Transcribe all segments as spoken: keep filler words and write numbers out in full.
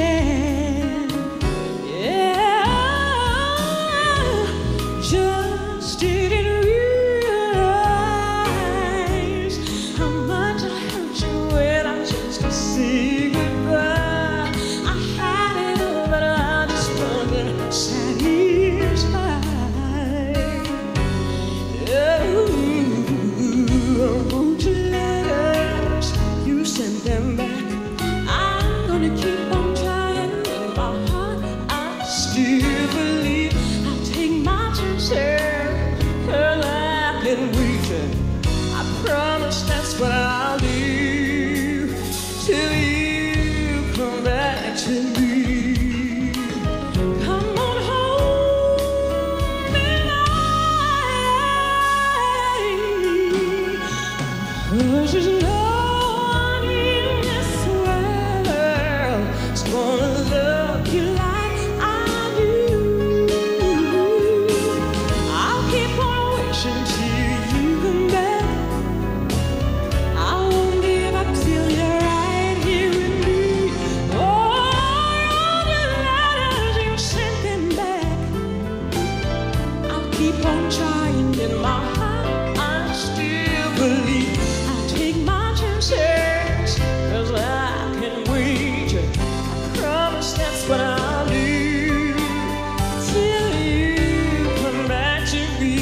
understand. Yeah, just didn't realize how much I hurt you when I chose to say goodbye. I had it all, but I just wasn't satisfied. Oh, wrote you letters, you sent them back. I'm gonna keep on trying. In my heart, I still believe I'll take my chances, 'cause I've been waiting. I promise that's what I'll do till you come back to me. Come on home tonight, 'cause there's no one in this world that's gonna love you like I do. I'll keep on wishing till you come back. I won't give up till you're right here with me. Oh, all the letters you sent them back. I'll keep on trying. In my heart, I still believe I'll take my chances, 'cause I can wait. I promise that's what I'll do till you come back to me.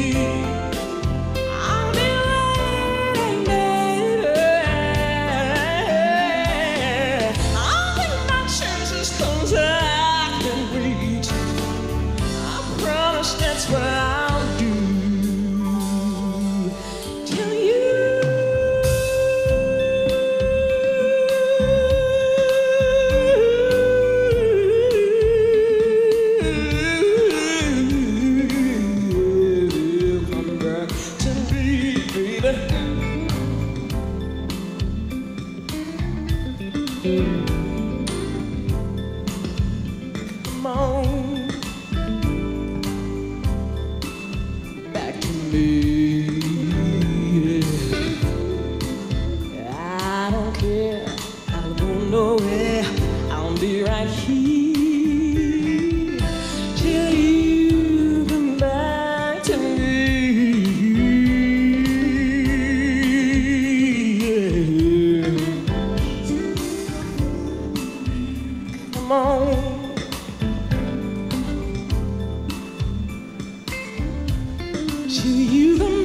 I'll be waiting, baby. I'll take my chances, 'cause I can wait. I promise that's what I'll do till you come back to me, baby. Come on back to me. I don't care, I'll go nowhere. I'll be right here till you come back to me. Come on. Till you come